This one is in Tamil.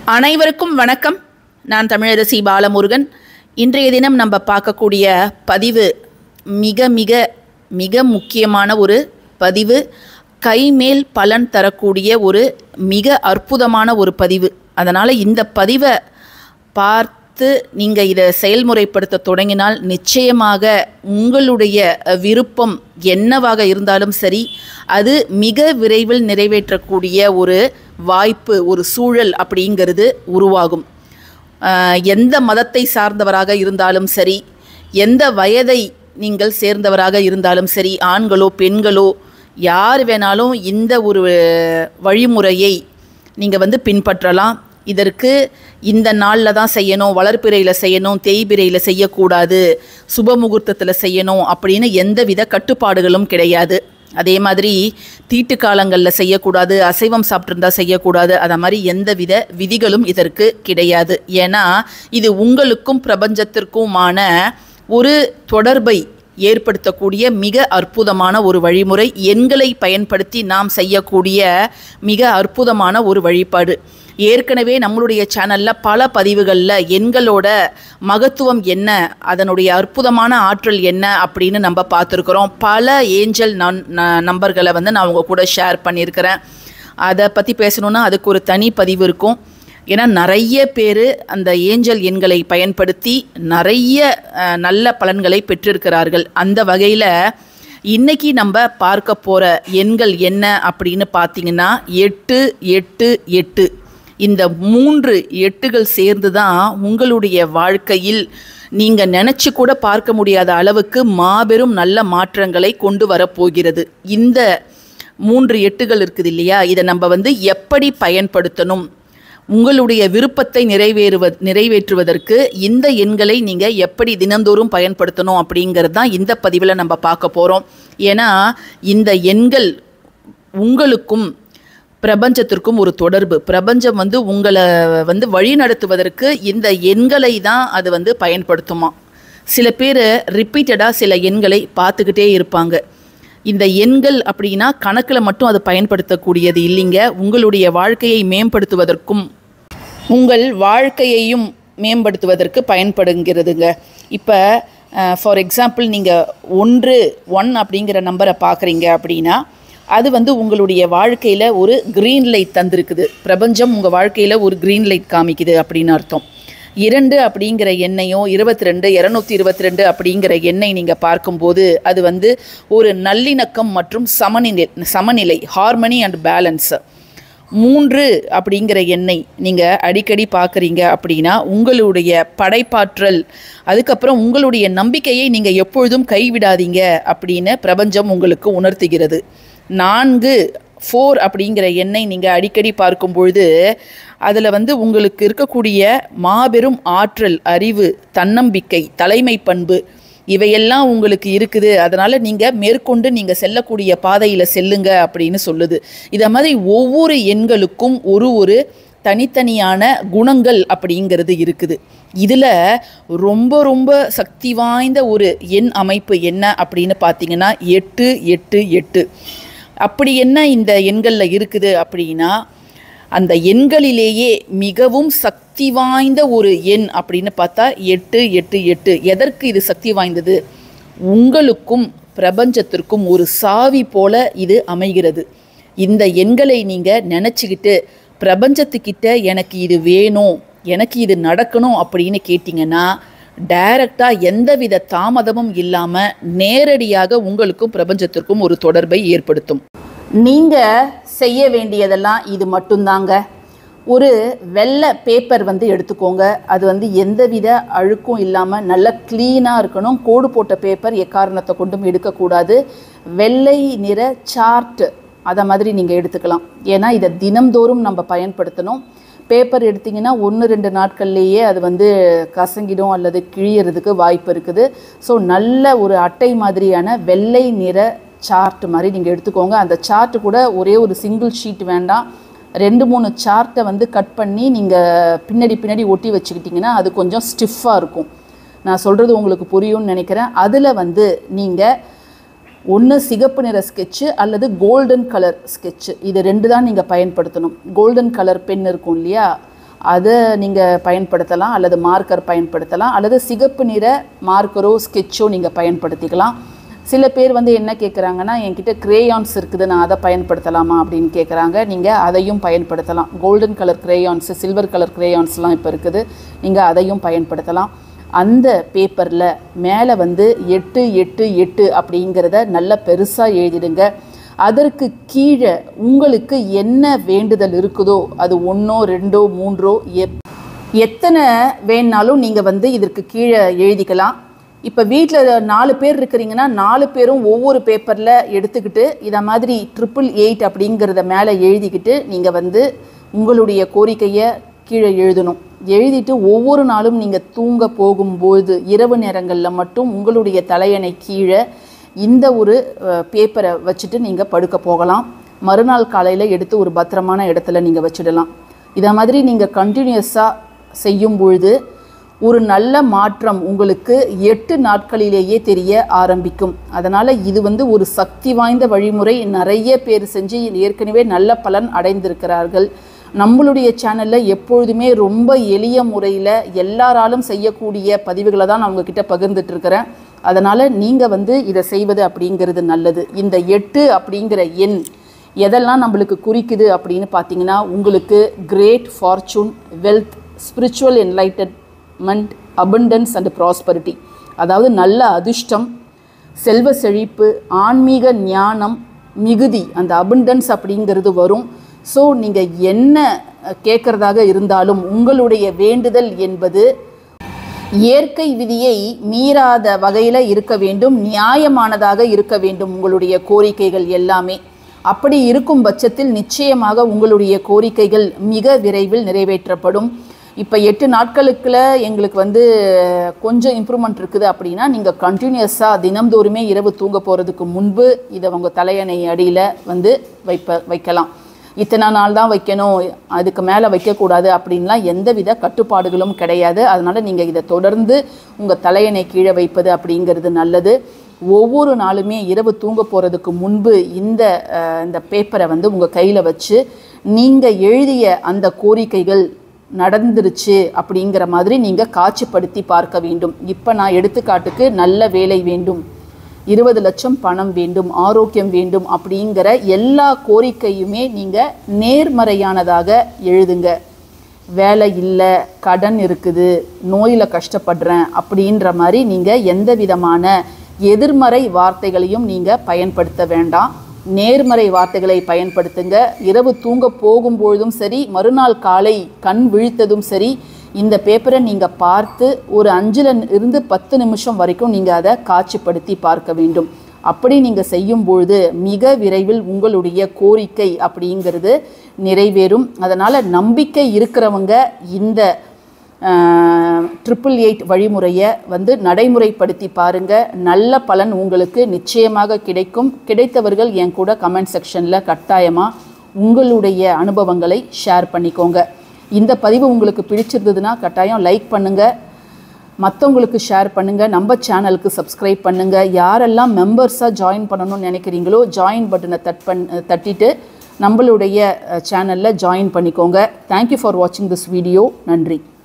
அனைவருக்கும் வணக்கம். நான் தமிழரசி பாலமுருகன். இன்றைய தினம் நம்ம பார்க்கக்கூடிய பதிவு மிக மிக மிக முக்கியமான ஒரு பதிவு. கைமேல் பலன் தரக்கூடிய ஒரு மிக அற்புதமான ஒரு பதிவு. அதனால் இந்த பதிவை பார்த்து நீங்கள் இதை செயல்முறைப்படுத்த தொடங்கினால் நிச்சயமாக உங்களுடைய விருப்பம் என்னவாக இருந்தாலும் சரி, அது மிக விரைவில் நிறைவேற்றக்கூடிய ஒரு வாய்ப்பு, ஒரு சூழல் அப்படிங்கிறது உருவாகும். எந்த மதத்தை சார்ந்தவராக இருந்தாலும் சரி, எந்த வயதை நீங்கள் சேர்ந்தவராக இருந்தாலும் சரி, ஆண்களோ பெண்களோ யார் வேணாலும் இந்த ஒரு வழிமுறையை நீங்கள் பின்பற்றலாம். இதற்கு இந்த நாளில் தான் செய்யணும், வளர்பிறையில் செய்யணும், தேய்பிறையில் செய்யக்கூடாது, சுபமுகூர்த்தத்தில் செய்யணும் அப்படின்னு எந்தவித கட்டுப்பாடுகளும் கிடையாது. அதே மாதிரி தீட்டு காலங்களில் செய்யக்கூடாது, அசைவம் சாப்பிட்ருந்தா செய்யக்கூடாது, அதை மாதிரி எந்தவித விதிகளும் இதற்கு கிடையாது. ஏன்னா இது உங்களுக்கும் பிரபஞ்சத்திற்குமான ஒரு தொடர்பை ஏற்படுத்தக்கூடிய மிக அற்புதமான ஒரு வழிமுறை. எண்களை பயன்படுத்தி நாம் செய்யக்கூடிய மிக அற்புதமான ஒரு வழிபாடு. ஏற்கனவே நம்மளுடைய சேனலில் பல பதிவுகளில் எண்களோட மகத்துவம் என்ன, அதனுடைய அற்புதமான ஆற்றல் என்ன அப்படின்னு நம்ம பார்த்துருக்குறோம். பல ஏஞ்சல் நம்பர்களை நான் உங்கள் கூட ஷேர் பண்ணியிருக்கிறேன். அதை பற்றி பேசணுன்னா அதுக்கு ஒரு தனி பதிவு இருக்கும். ஏன்னா நிறைய பேர் அந்த ஏஞ்சல் எண்களை பயன்படுத்தி நிறைய நல்ல பலன்களை பெற்றிருக்கிறார்கள். அந்த வகையில் இன்றைக்கி நம்ம பார்க்க போகிற எண்கள் என்ன அப்படின்னு பார்த்திங்கன்னா 888. இந்த 3 எட்டுகள் சேர்ந்து தான் உங்களுடைய வாழ்க்கையில் நீங்கள் நினச்சி கூட பார்க்க முடியாத அளவுக்கு மாபெரும் நல்ல மாற்றங்களை கொண்டு வரப்போகிறது. இந்த 3 எட்டுகள் இருக்குது இல்லையா, இதை நம்ம எப்படி பயன்படுத்தணும், உங்களுடைய விருப்பத்தை நிறைவேற்றுவதற்கு இந்த எண்களை நீங்கள் எப்படி தினந்தோறும் பயன்படுத்தணும் அப்படிங்கிறது தான் இந்த பதிவில் நம்ம பார்க்க போகிறோம். ஏன்னா இந்த எண்கள் உங்களுக்கும் பிரபஞ்சத்திற்கும் ஒரு தொடர்பு. பிரபஞ்சம் உங்களை வழி நடத்துவதற்கு இந்த எண்களை தான் அது பயன்படுத்துமா. சில பேர் ரிப்பீட்டடாக சில எண்களை பார்த்துக்கிட்டே இருப்பாங்க. இந்த எண்கள் அப்படின்னா கணக்கில் மட்டும் அது பயன்படுத்தக்கூடியது இல்லைங்க, உங்களுடைய வாழ்க்கையை மேம்படுத்துவதற்கும் உங்கள் வாழ்க்கையையும் மேம்படுத்துவதற்கு பயன்படுங்கிறதுங்க. இப்போ ஃபார் எக்ஸாம்பிள் நீங்கள் 1 அப்படிங்கிற நம்பரை பார்க்குறீங்க அப்படின்னா அது உங்களுடைய வாழ்க்கையில் ஒரு க்ரீன் லைட் தந்திருக்குது. பிரபஞ்சம் உங்கள் வாழ்க்கையில் ஒரு க்ரீன் லைட் காமிக்குது அப்படின்னு அர்த்தம். 2 அப்படிங்கிற எண்ணையும் 22 222 அப்படிங்கிற எண்ணை நீங்கள் பார்க்கும்போது அது ஒரு நல்லிணக்கம் மற்றும் சமநிலை, ஹார்மனி அண்ட் பேலன்ஸ். 3 அப்படிங்கிற எண்ணை நீங்கள் அடிக்கடி பார்க்குறீங்க அப்படின்னா உங்களுடைய படைப்பாற்றல், அதுக்கப்புறம் உங்களுடைய நம்பிக்கையை நீங்கள் எப்பொழுதும் கைவிடாதீங்க அப்படின்னு பிரபஞ்சம் உங்களுக்கு உணர்த்துகிறது. 4 அப்படிங்கிற எண்ணை நீங்கள் அடிக்கடி பார்க்கும் பொழுது அதில் உங்களுக்கு இருக்கக்கூடிய மாபெரும் ஆற்றல், அறிவு, தன்னம்பிக்கை, தலைமை பண்பு இவையெல்லாம் உங்களுக்கு இருக்குது. அதனால் நீங்கள் மேற்கொண்டு நீங்கள் செல்லக்கூடிய பாதையில் செல்லுங்க அப்படின்னு சொல்லுது. இதை மாதிரி ஒவ்வொரு எண்களுக்கும் ஒரு தனித்தனியான குணங்கள் அப்படிங்கிறது இருக்குது. இதில் ரொம்ப ரொம்ப சக்தி வாய்ந்த ஒரு எண் அமைப்பு என்ன அப்படின்னு பார்த்தீங்கன்னா 888. அப்படி என்ன இந்த எண்களில் இருக்குது அப்படின்னா, அந்த எண்களிலேயே மிகவும் சக்தி வாய்ந்த ஒரு எண் அப்படின்னு பார்த்தா 888. எதற்கு இது சக்தி வாய்ந்தது? உங்களுக்கும் பிரபஞ்சத்திற்கும் ஒரு சாவி போல இது அமைகிறது. இந்த எண்களை நீங்கள் நினச்சிக்கிட்டு பிரபஞ்சத்துக்கிட்ட எனக்கு இது வேணும், எனக்கு இது நடக்கணும் அப்படின்னு கேட்டிங்கன்னா டைரக்டாக எந்தவித தாமதமும் இல்லாமல் நேரடியாக உங்களுக்கும் பிரபஞ்சத்திற்கும் ஒரு தொடர்பை ஏற்படுத்தும். நீங்கள் செய்ய வேண்டியதெல்லாம் இது மட்டும்தாங்க. ஒரு வெள்ளை பேப்பர் எடுத்துக்கோங்க. அது எந்தவித அழுக்கும் இல்லாமல் நல்ல க்ளீனாக இருக்கணும். கோடு போட்ட பேப்பர் எக்காரணத்தை கொண்டும் எடுக்கக்கூடாது. வெள்ளை நிற சார்ட் அதை மாதிரி நீங்கள் எடுத்துக்கலாம். ஏன்னா இதை தினம்தோறும் நம்ம பயன்படுத்தணும். பேப்பர் எடுத்திங்கன்னா 1-2 நாட்கள்லேயே அது கசங்கிடும் அல்லது கிழியறதுக்கு வாய்ப்பு இருக்குது. ஸோ நல்ல ஒரு அட்டை மாதிரியான வெள்ளை நிற சார்ட் மாதிரி நீங்கள் எடுத்துக்கோங்க. அந்த சார்ட்டு கூட ஒரே ஒரு சிங்கிள் ஷீட் வேண்டாம், 2-3 சார்ட்டை கட் பண்ணி நீங்கள் பின்னாடி ஒட்டி வச்சுக்கிட்டிங்கன்னா அது கொஞ்சம் ஸ்டிஃபாக இருக்கும். நான் சொல்கிறது உங்களுக்கு புரியும்னு நினைக்கிறேன். அதில் நீங்கள் ஒன்று சிகப்பு நிற ஸ்கெட்சு அல்லது கோல்டன் கலர் ஸ்கெட்சு, இது 2 தான் நீங்கள் பயன்படுத்தணும். கோல்டன் கலர் பென் இருக்கும் இல்லையா, அதை நீங்கள் பயன்படுத்தலாம், அல்லது மார்க்கர் பயன்படுத்தலாம், அல்லது சிகப்பு நிற மார்க்கரோ ஸ்கெட்சோ நீங்கள் பயன்படுத்திக்கலாம். சில பேர் வந்து என்ன கேட்குறாங்கன்னா, என்கிட்ட கிரேயான்ஸ் இருக்குது, நான் அதை பயன்படுத்தலாமா அப்படின்னு கேட்குறாங்க. நீங்கள் அதையும் பயன்படுத்தலாம். Golden colour crayons, silver colour கிரேயான்ஸ்லாம் இப்போ இருக்குது, நீங்கள் அதையும் பயன்படுத்தலாம். அந்த பேப்பரில் மேலே வந்து 888 அப்படிங்கிறத நல்ல பெருசாக எழுதிடுங்க. அதற்கு கீழே உங்களுக்கு என்ன வேண்டுதல் இருக்குதோ, அது 1 2 3 எத்தனை வேணாலும் நீங்கள் வந்து இதற்கு கீழே எழுதிக்கலாம். இப்போ வீட்டில் 4 பேர் இருக்கிறீங்கன்னா 4 பேரும் ஒவ்வொரு பேப்பரில் எடுத்துக்கிட்டு இதை மாதிரி 888 அப்படிங்கிறத மேலே எழுதிக்கிட்டு நீங்கள் வந்து உங்களுடைய கோரிக்கையை கீழே எழுதணும். எழுதிட்டு ஒவ்வொரு நாளும் நீங்கள் தூங்க போகும்போது இரவு நேரங்களில் மட்டும் உங்களுடைய தலையணை கீழே இந்த ஒரு பேப்பரை வச்சுட்டு நீங்கள் படுக்க போகலாம். மறுநாள் காலையில் எடுத்து ஒரு பத்திரமான இடத்துல நீங்கள் வச்சிடலாம். இதை மாதிரி நீங்கள் கண்டினியூஸாக செய்யும் பொழுது ஒரு நல்ல மாற்றம் உங்களுக்கு 8 நாட்களிலேயே தெரிய ஆரம்பிக்கும். அதனால் இது வந்து ஒரு சக்தி வாய்ந்த வழிமுறை. நிறைய பேர் செஞ்சு ஏற்கனவே நல்ல பலன் அடைந்திருக்கிறார்கள். நம்மளுடைய சேனலில் எப்பொழுதுமே ரொம்ப எளிய முறையில் எல்லாராலும் செய்யக்கூடிய பதிவுகளை தான் நான் உங்ககிட்ட பகிர்ந்துட்டுருக்கிறேன். அதனால் நீங்கள் வந்து இதை செய்வது அப்படிங்கிறது நல்லது. இந்த 8 அப்படிங்கிற எண் எதெல்லாம் நம்மளுக்கு குறிக்குது அப்படின்னு பார்த்தீங்கன்னா, உங்களுக்கு great fortune, wealth, spiritual enlightenment, abundance and prosperity, அதாவது நல்ல அதிர்ஷ்டம், செல்வ செழிப்பு, ஆன்மீக ஞானம், மிகுதி, அந்த அபண்டன்ஸ் அப்படிங்கிறது வரும். ஸோ நீங்கள் என்ன கேட்குறதாக இருந்தாலும் உங்களுடைய வேண்டுதல் என்பது இயற்கை விதியை மீறாத வகையில் இருக்க வேண்டும், நியாயமானதாக இருக்க வேண்டும். உங்களுடைய கோரிக்கைகள் எல்லாமே அப்படி இருக்கும் பட்சத்தில் நிச்சயமாக உங்களுடைய கோரிக்கைகள் மிக விரைவில் நிறைவேற்றப்படும். இப்போ 8 நாட்களுக்குள்ள எங்களுக்கு வந்து கொஞ்சம் இம்ப்ரூவ்மெண்ட் இருக்குது அப்படின்னா நீங்கள் கண்டினியூஸாக தினம்தோறுமே இரவு தூங்க போகிறதுக்கு முன்பு இதை உங்கள் தலையணை அடியில் வந்து வைக்கலாம். இத்தனை நாள் தான் வைக்கணும், அதுக்கு மேலே வைக்கக்கூடாது அப்படின்லாம் எந்தவித கட்டுப்பாடுகளும் கிடையாது. அதனால் நீங்கள் இதை தொடர்ந்து உங்கள் தலையணை கீழே வைப்பது அப்படிங்கிறது நல்லது. ஒவ்வொரு நாளுமே இரவு தூங்க போகிறதுக்கு முன்பு இந்த பேப்பரை வந்து உங்கள் கையில் வச்சு நீங்கள் எழுதிய அந்த கோரிக்கைகள் நடந்துருச்சு அப்படிங்கிற மாதிரி நீங்கள் காட்சிப்படுத்தி பார்க்க வேண்டும். இப்போ நான் எடுத்துக்காட்டுக்கு நல்ல வேலை வேண்டும், 20 லட்சம் பணம் வேண்டும், ஆரோக்கியம் வேண்டும் அப்படிங்கிற எல்லா கோரிக்கையுமே நீங்கள் நேர்மறையானதாக எழுதுங்க. வேலை இல்லை, கடன் இருக்குது, நோயில் கஷ்டப்படுறேன் அப்படின்ற மாதிரி நீங்கள் எந்த விதமான எதிர்மறை வார்த்தைகளையும் நீங்கள் பயன்படுத்த வேண்டாம். நேர்மறை வார்த்தைகளை பயன்படுத்துங்க. இரவு தூங்க போகும்பொழுதும் சரி, மறுநாள் காலை கண் விழித்ததும் சரி, இந்த பேப்பரை நீங்கள் பார்த்து ஒரு 5 to 10 நிமிஷம் வரைக்கும் நீங்கள் அதை காட்சிப்படுத்தி பார்க்க வேண்டும். அப்படி நீங்கள் செய்யும்பொழுது மிக விரைவில் உங்களுடைய கோரிக்கை அப்படிங்கிறது நிறைவேறும். அதனால் நம்பிக்கை இருக்கிறவங்க இந்த 888 வழிமுறையை வந்து நடைமுறைப்படுத்தி பாருங்கள். நல்ல பலன் உங்களுக்கு நிச்சயமாக கிடைக்கும். கிடைத்தவர்கள் என் கூட கமெண்ட் செக்ஷனில் கட்டாயமாக உங்களுடைய அனுபவங்களை ஷேர் பண்ணிக்கோங்க. இந்த பதிவு உங்களுக்கு பிடிச்சிருந்ததுன்னா கட்டாயம் லைக் பண்ணுங்கள், மற்றவங்களுக்கு ஷேர் பண்ணுங்கள், நம்ம சேனலுக்கு சப்ஸ்கிரைப் பண்ணுங்கள். யாரெல்லாம் மெம்பர்ஸாக ஜாயின் பண்ணணும்னு நினைக்கிறீங்களோ ஜாயின் பட்டனை தட்டிட்டு நம்மளுடைய சேனலில் ஜாயின் பண்ணிக்கோங்க. தேங்க்யூ ஃபார் வாட்சிங் திஸ் வீடியோ. நன்றி.